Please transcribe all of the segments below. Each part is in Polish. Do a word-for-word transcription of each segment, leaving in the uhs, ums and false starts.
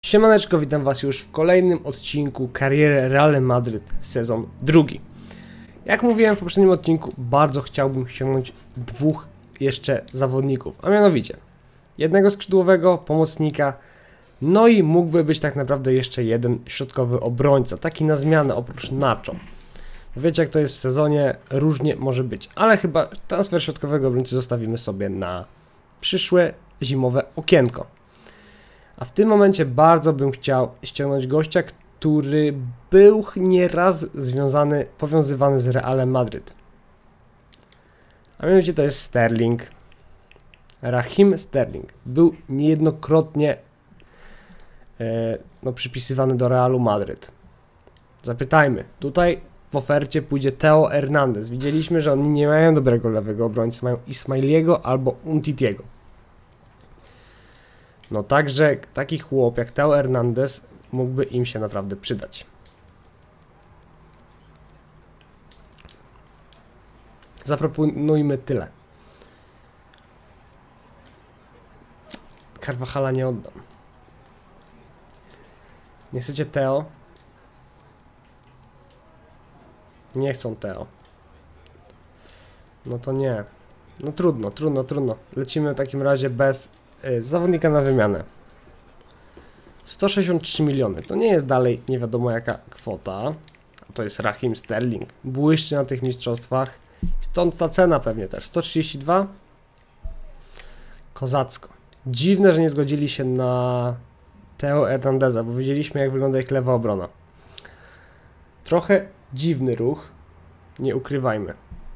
Siemaneczko, witam was już w kolejnym odcinku kariery Real Madryt sezon drugi. Jak mówiłem w poprzednim odcinku, bardzo chciałbym ściągnąć dwóch jeszcze zawodników, a mianowicie jednego skrzydłowego, pomocnika, no i mógłby być tak naprawdę jeszcze jeden środkowy obrońca, taki na zmianę oprócz Nacho. Wiecie, jak to jest w sezonie, różnie może być, ale chyba transfer środkowego obrońcy zostawimy sobie na przyszłe zimowe okienko. A w tym momencie bardzo bym chciał ściągnąć gościa, który był nieraz związany, powiązywany z Realem Madryt. A mianowicie to jest Sterling. Raheem Sterling. Był niejednokrotnie e, no, przypisywany do Realu Madryt. Zapytajmy. Tutaj w ofercie pójdzie Theo Hernandez. Widzieliśmy, że oni nie mają dobrego lewego obrońcy. Mają Ismailiego albo Umtitiego. No także taki chłop jak Theo Hernandez mógłby im się naprawdę przydać. Zaproponujmy tyle. Carvajala nie oddam. Nie chcecie Theo? Nie chcą Theo. No to nie. No trudno, trudno, trudno. Lecimy w takim razie bez y, zawodnika na wymianę. sto sześćdziesiąt trzy miliony. To nie jest dalej nie wiadomo jaka kwota. To jest Raheem Sterling. Błyszczy na tych mistrzostwach. Stąd ta cena pewnie też. sto trzydzieści dwa. Kozacko. Dziwne, że nie zgodzili się na Theo Hernandeza, bo widzieliśmy, jak wygląda ich lewa obrona. Trochę dziwny ruch. Nie ukrywajmy.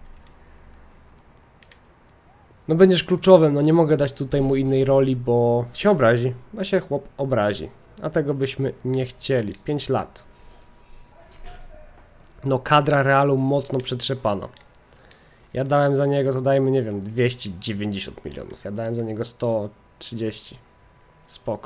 No będziesz kluczowym, no nie mogę dać tutaj mu innej roli, bo się obrazi. A się chłop obrazi. A tego byśmy nie chcieli. pięć lat. No kadra Realu mocno przetrzepana. Ja dałem za niego, to dajmy, nie wiem, dwieście dziewięćdziesiąt milionów. Ja dałem za niego sto trzydzieści. Spoko.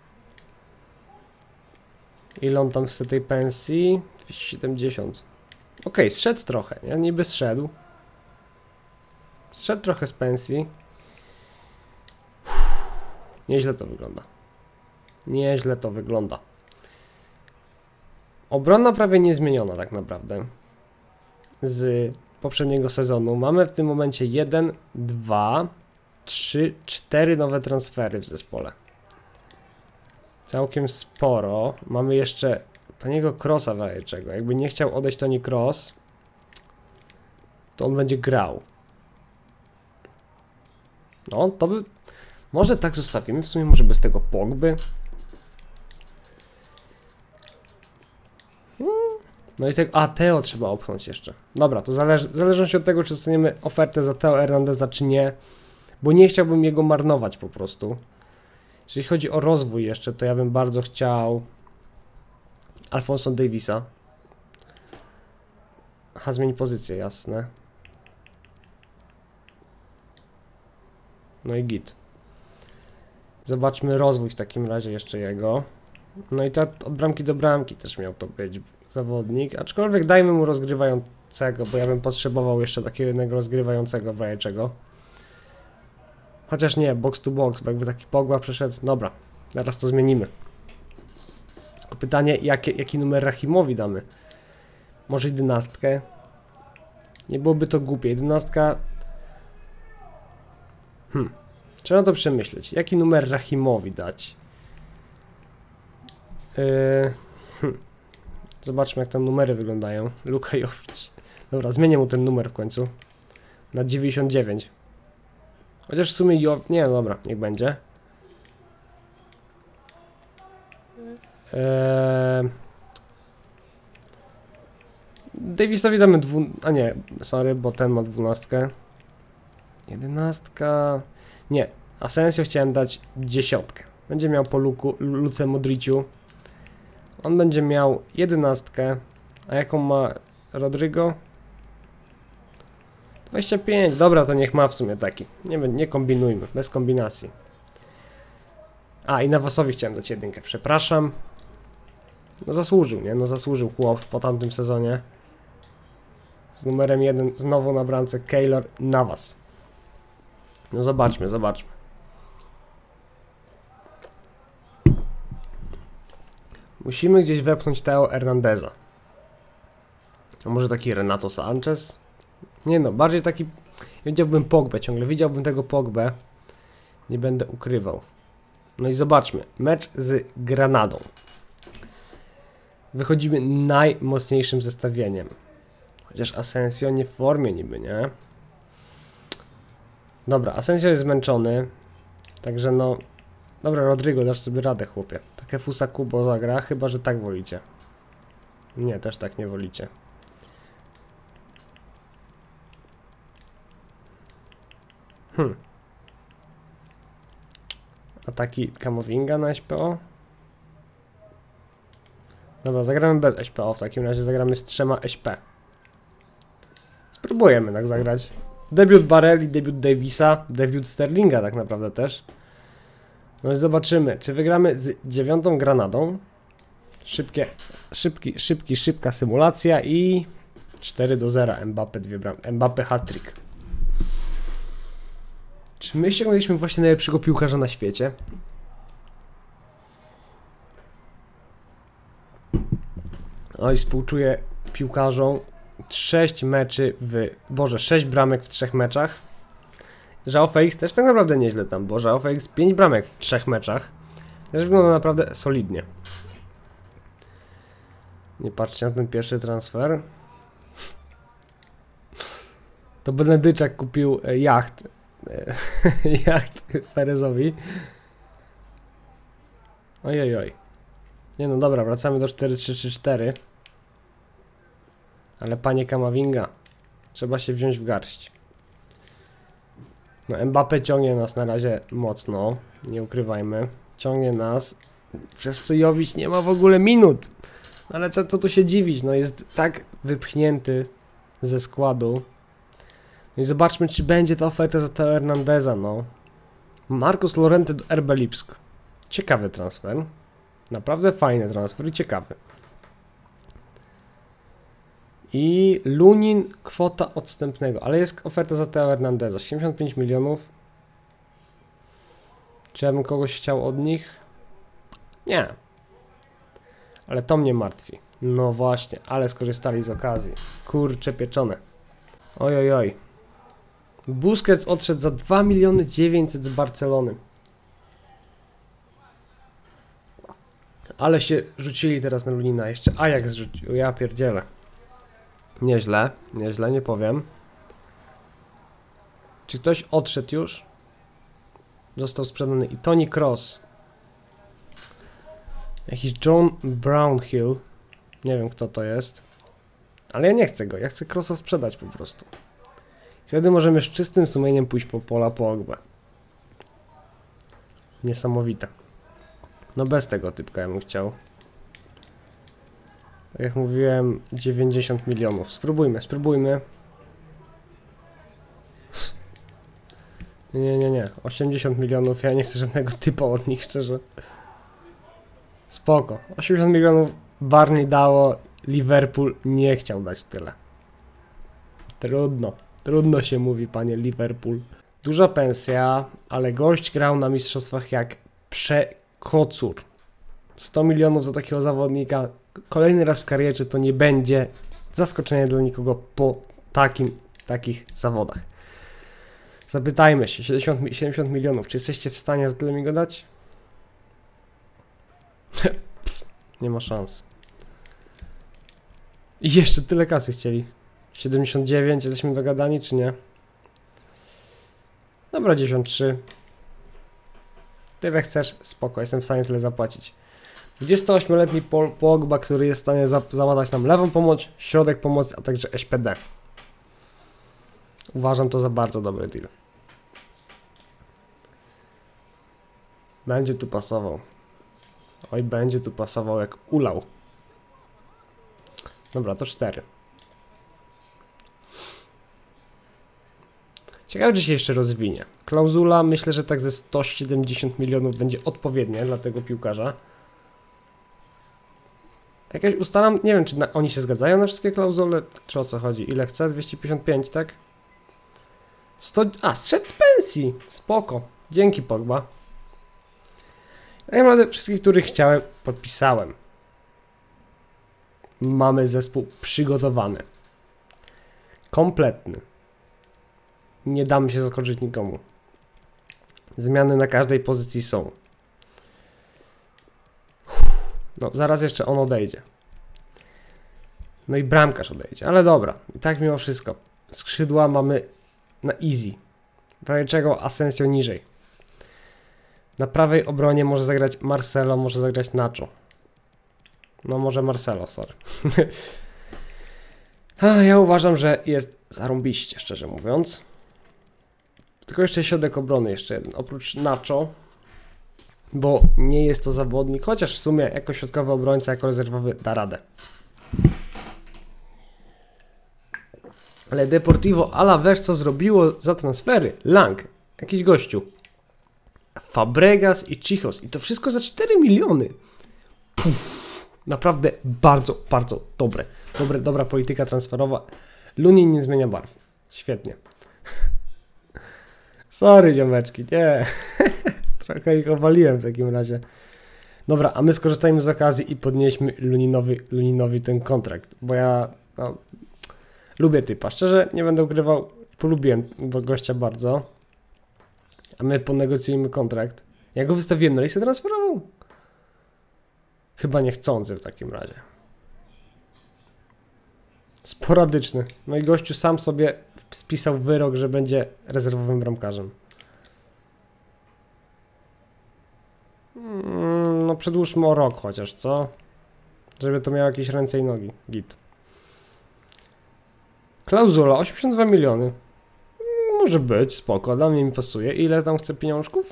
Ile on tam chce tej pensji? dwieście siedemdziesiąt. Okej, okay, zszedł trochę, nie? Niby zszedł. Zszedł trochę z pensji. Uff, nieźle to wygląda. Nieźle to wygląda. Obrona prawie niezmieniona tak naprawdę. Z poprzedniego sezonu. Mamy w tym momencie jeden, dwa, trzy, cztery nowe transfery w zespole. Całkiem sporo. Mamy jeszcze Toniego Crossa w razie czego. Jakby nie chciał odejść Toni Kroos, to on będzie grał. No, to by... Może tak zostawimy, w sumie może bez tego Pogby. Hmm. No i tego... A, Theo trzeba opchnąć jeszcze. Dobra, to zależy, zależy od tego, czy dostaniemy ofertę za Theo Hernandeza, czy nie. Bo nie chciałbym jego marnować po prostu. Jeśli chodzi o rozwój jeszcze, to ja bym bardzo chciał Alphonso Davisa. Aha, zmieni pozycję, jasne. No i git. Zobaczmy rozwój w takim razie jeszcze jego. No i tak od bramki do bramki też miał to być zawodnik. Aczkolwiek dajmy mu rozgrywającego, bo ja bym potrzebował jeszcze takiego jednego rozgrywającego w razie czego. Chociaż nie, box to box, bo jakby taki Pogba przeszedł. Dobra, teraz to zmienimy. Pytanie, jakie, jaki numer Rahimowi damy? Może jedenastkę? Nie byłoby to głupie. Jedenastka... Hmm. Trzeba to przemyśleć. Jaki numer Rahimowi dać? Yy, hmm. Zobaczmy, jak te numery wyglądają. Luka Jovic. Dobra, zmienię mu ten numer w końcu. Na dziewięćdziesiąt dziewięć. Chociaż w sumie Jovic... Nie, no dobra, niech będzie. Eee... Davisowi damy dwu... A nie, sorry, bo ten ma dwunastkę. Jedenastka... Nie, Asensio chciałem dać dziesiątkę. Będzie miał po Luku, Luce Modriciu. On będzie miał jedenastkę. A jaką ma Rodrygo? dwadzieścia pięć. Dobra, to niech ma w sumie taki. Nie, nie kombinujmy, bez kombinacji. A, i Navasowi chciałem dać jedynkę, przepraszam. No zasłużył, nie? No zasłużył chłop po tamtym sezonie. Z numerem jeden znowu na bramce Keylor Navas. No zobaczmy, zobaczmy. Musimy gdzieś wepchnąć Theo Hernandeza. A może taki Renato Sanchez? Nie no, bardziej taki... Widziałbym Pogbę ciągle, widziałbym tego Pogbę. Nie będę ukrywał. No i zobaczmy. Mecz z Granadą. Wychodzimy najmocniejszym zestawieniem. Chociaż Asensio nie w formie niby, nie? Dobra, Asensio jest zmęczony. Także no... Dobra, Rodrigo, dasz sobie radę, chłopie. Takie Fusa Kubo zagra, chyba że tak wolicie. Nie, też tak nie wolicie. Hmm. Ataki Kamavinga na S P O? Dobra, zagramy bez S P O, w takim razie zagramy z trzema S P. Spróbujemy tak zagrać. Debiut Barelli, debiut Davisa, debiut Sterlinga tak naprawdę też. No i zobaczymy, czy wygramy z dziewiątą Granadą. Szybkie, szybki, szybki, szybka symulacja i cztery do zera. Mbappe dwie bram, Mbappe hat-trick. Czy my ściągnęliśmy właśnie najlepszego piłkarza na świecie? Oj, współczuję piłkarzom. sześć meczy w... Boże, sześć bramek w trzech meczach. João Felix też tak naprawdę nieźle tam, bo João Felix pięć bramek w trzech meczach. Też wygląda naprawdę solidnie. Nie patrzcie na ten pierwszy transfer. To Benedyczak kupił e, jacht. E, jacht Perezowi. Ojej, oj. Nie no dobra, wracamy do cztery trzy trzy cztery. Ale panie Kamavinga, trzeba się wziąć w garść. No Mbappe ciągnie nas na razie mocno, nie ukrywajmy. Ciągnie nas, przez co Jovic nie ma w ogóle minut. Ale co, co tu się dziwić, no jest tak wypchnięty ze składu. No i zobaczmy, czy będzie ta oferta za Theo Hernandeza, no. Marcos Llorente do R B Lipsk. Ciekawy transfer. Naprawdę fajny transfer i ciekawy. I Lunin kwota odstępnego, ale jest oferta za Theo Hernandeza, siedemdziesiąt pięć milionów. Czy ja bym kogoś chciał od nich? Nie. Ale to mnie martwi. No właśnie, ale skorzystali z okazji. Kurcze pieczone. Oj, oj, oj. Busquets odszedł za dwa miliony dziewięćset z Barcelony. Ale się rzucili teraz na Lunina jeszcze. Ajax rzucił, ja pierdzielę. Nieźle, nieźle, nie powiem. Czy ktoś odszedł już? Został sprzedany i Toni Kroos. Jakiś John Brownhill. Nie wiem kto to jest. Ale ja nie chcę go, ja chcę Kroosa sprzedać po prostu. Wtedy możemy z czystym sumieniem pójść po Pola Pogbę. Niesamowite. No bez tego typka ja bym chciał. Tak jak mówiłem, dziewięćdziesiąt milionów. Spróbujmy, spróbujmy. Nie, nie, nie. osiemdziesiąt milionów. Ja nie chcę żadnego typa od nich, szczerze. Spoko. osiemdziesiąt milionów Barney dało. Liverpool nie chciał dać tyle. Trudno. Trudno się mówi, panie Liverpool. Duża pensja, ale gość grał na mistrzostwach jak przekocur. sto milionów za takiego zawodnika. Kolejny raz w karierze to nie będzie zaskoczenie dla nikogo po takim, takich zawodach. Zapytajmy się, siedemdziesiąt, siedemdziesiąt milionów, czy jesteście w stanie za tyle mi go dać? Nie ma szans. I jeszcze tyle kasy chcieli. siedemdziesiąt dziewięć, jesteśmy dogadani czy nie? Dobra, dziewięćdziesiąt trzy. Tyle chcesz? Spoko, jestem w stanie tyle zapłacić. dwudziestoośmioletni Paul Pogba, który jest w stanie za załatać nam lewą pomoc, środek pomocy, a także S P D. Uważam to za bardzo dobry deal. Będzie tu pasował. Oj, będzie tu pasował jak ulał. Dobra, to cztery. Ciekawe, czy się jeszcze rozwinie. Klauzula, myślę, że tak ze sto siedemdziesiąt milionów będzie odpowiednie dla tego piłkarza. Jakaś ustalam, nie wiem, czy na, oni się zgadzają na wszystkie klauzule, czy o co chodzi. Ile chce? dwieście pięćdziesiąt pięć, tak? sto, a, zszedł z pensji! Spoko. Dzięki, Pogba. Tak naprawdę wszystkich, których chciałem, podpisałem. mamy zespół przygotowany. Kompletny. Nie damy się zaskoczyć nikomu. Zmiany na każdej pozycji są. No, zaraz jeszcze on odejdzie. No i bramkarz odejdzie, ale dobra. I tak mimo wszystko. Skrzydła mamy na easy. Prawie czego Asensio niżej. Na prawej obronie może zagrać Marcelo, może zagrać Nacho. No może Marcelo, sorry. A, ja uważam, że jest zarąbiście, szczerze mówiąc. Tylko jeszcze środek obrony, jeszcze jeden. Oprócz Nacho, bo nie jest to zawodnik, chociaż w sumie jako środkowy obrońca, jako rezerwowy da radę. Ale Deportivo Alavés co zrobiło za transfery? Lang, jakiś gościu. Fabregas i Chichos. I to wszystko za cztery miliony. Puf, naprawdę bardzo, bardzo dobre. dobre. Dobra polityka transferowa. Lunin nie zmienia barw. Świetnie. Sorry, ziomeczki, nie. Trochę ich obaliłem w takim razie. Dobra, a my skorzystajmy z okazji i podnieśmy Luninowi, Luninowi ten kontrakt. Bo ja no, lubię typa. Szczerze, nie będę ukrywał. Polubiłem gościa bardzo. A my ponegocjujemy kontrakt. Ja go wystawiłem na listę transferową? Chyba niechcący w takim razie. Sporadyczny. No i gościu sam sobie spisał wyrok, że będzie rezerwowym bramkarzem. Mm, no przedłużmy o rok chociaż, co? Żeby to miało jakieś ręce i nogi. Git. Klauzula osiemdziesiąt dwa miliony. Może być, spoko, dla mnie mi pasuje. Ile tam chce pieniążków?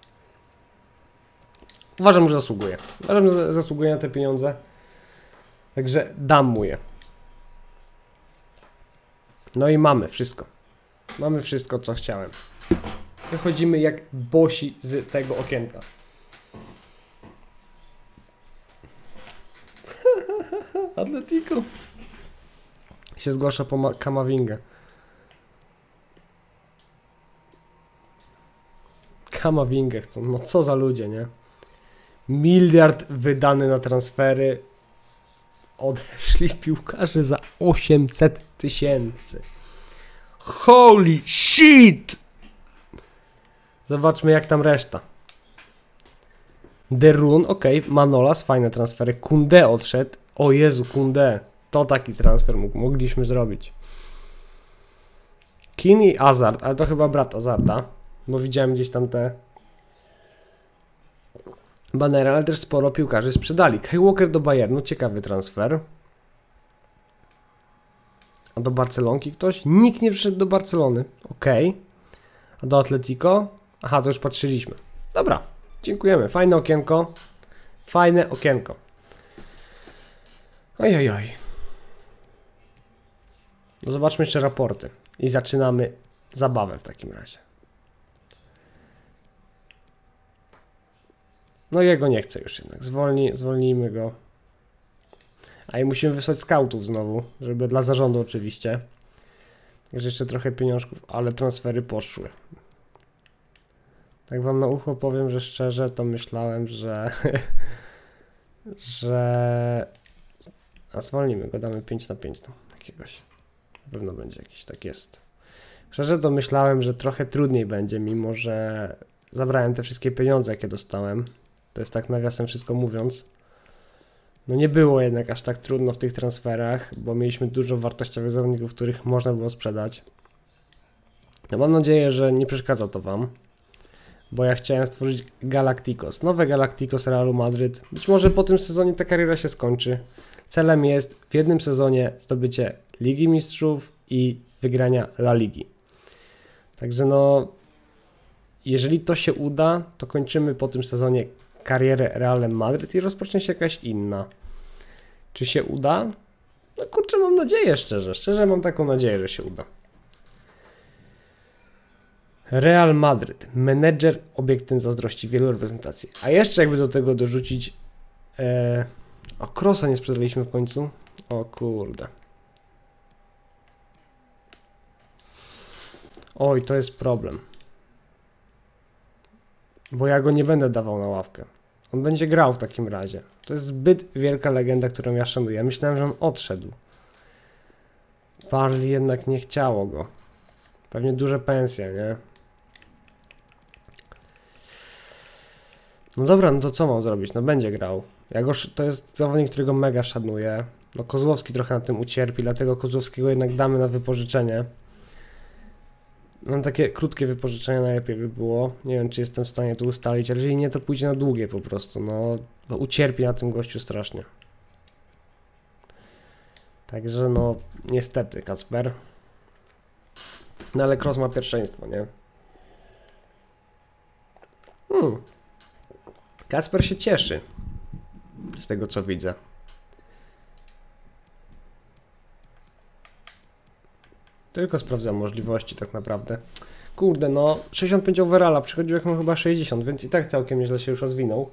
Uważam, że zasługuje. Uważam, że zasługuje na te pieniądze. Także dam mu je. No i mamy wszystko. Mamy wszystko, co chciałem. Wychodzimy jak bosi z tego okienka. Atletico się zgłasza po Kamawingę. Kamawingę chcą. No co za ludzie, nie? Miliard wydany na transfery. Odeszli piłkarze za osiemset tysięcy. Holy shit! Zobaczmy jak tam reszta. Derun, ok, Manolas, fajne transfery. Kunde odszedł. O Jezu, Kunde. To taki transfer mógł, mogliśmy zrobić. Keane i Hazard, ale to chyba brat Hazarda. Bo widziałem gdzieś tam te banery, ale też sporo piłkarzy sprzedali. Kyle Walker do Bayernu, ciekawy transfer. A do Barcelonki ktoś? Nikt nie przyszedł do Barcelony. Ok. A do Atletico? Aha, to już patrzyliśmy. Dobra, dziękujemy. Fajne okienko. Fajne okienko. Oj, oj, oj. No zobaczmy jeszcze raporty. I zaczynamy zabawę w takim razie. No jego nie chcę już jednak. Zwolni, zwolnijmy go. A i musimy wysłać skautów znowu, żeby dla zarządu oczywiście. Także jeszcze trochę pieniążków, ale transfery poszły. Tak wam na ucho powiem, że szczerze to myślałem, że... że... A zwolnimy go, damy pięć na pięć tam jakiegoś. Na pewno będzie jakiś, tak jest. Szczerze to myślałem, że trochę trudniej będzie, mimo że zabrałem te wszystkie pieniądze, jakie dostałem. To jest tak nawiasem wszystko mówiąc. No nie było jednak aż tak trudno w tych transferach, bo mieliśmy dużo wartościowych zawodników, których można było sprzedać. No mam nadzieję, że nie przeszkadza to wam, bo ja chciałem stworzyć Galacticos, nowe Galacticos Realu Madryt. Być może po tym sezonie ta kariera się skończy. Celem jest w jednym sezonie zdobycie Ligi Mistrzów i wygrania La Ligi. Także no, jeżeli to się uda, to kończymy po tym sezonie karierę Realem Madryt i rozpocznie się jakaś inna. Czy się uda? No kurczę, mam nadzieję szczerze. Szczerze mam taką nadzieję, że się uda. Real Madryt. Menedżer obiektem zazdrości wielu reprezentacji. A jeszcze jakby do tego dorzucić... E... O, Krosa nie sprzedaliśmy w końcu. O kurde. Oj, to jest problem. Bo ja go nie będę dawał na ławkę. On będzie grał w takim razie. To jest zbyt wielka legenda, którą ja szanuję. Myślałem, że on odszedł. Barley jednak nie chciało go. Pewnie duże pensje, nie? No dobra, no to co mam zrobić? No będzie grał. Ja go, to jest zawodnik, którego mega szanuję. No Kozłowski trochę na tym ucierpi, dlatego Kozłowskiego jednak damy na wypożyczenie. Mam takie krótkie wypożyczenie najlepiej by było. Nie wiem, czy jestem w stanie to ustalić, ale jeżeli nie, to pójdzie na długie po prostu. No, bo ucierpi na tym gościu strasznie. Także no, niestety, Kacper. No ale Kroos ma pierwszeństwo, nie? Hmm. Kacper się cieszy. Z tego, co widzę. Tylko sprawdzam możliwości tak naprawdę. Kurde, no sześćdziesiąt pięć overalla, przychodził jak mam chyba sześćdziesiąt, więc i tak całkiem nieźle się już rozwinął.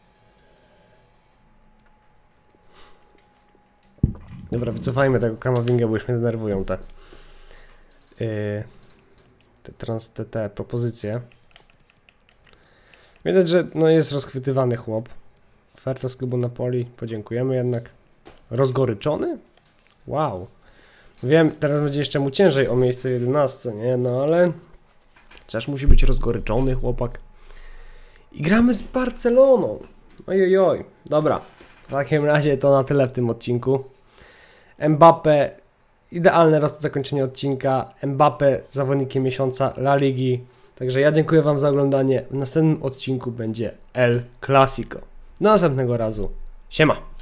Dobra, wycofajmy tego Kamawingę, bo już mnie denerwują te, yy, te, trans, te, te propozycje. Widać, że no, jest rozchwytywany chłop. Oferta z klubu Napoli, podziękujemy jednak. Rozgoryczony? Wow. Wiem, teraz będzie jeszcze mu ciężej o miejsce w jedenastce, nie? No ale chociaż musi być rozgoryczony chłopak. I gramy z Barceloną. Ojojoj. Dobra, w takim razie to na tyle w tym odcinku. Mbappé, idealne zakończenie odcinka. Mbappé zawodnikiem miesiąca La Ligi. Także ja dziękuję wam za oglądanie. W następnym odcinku będzie El Clasico. Do następnego razu. Siema.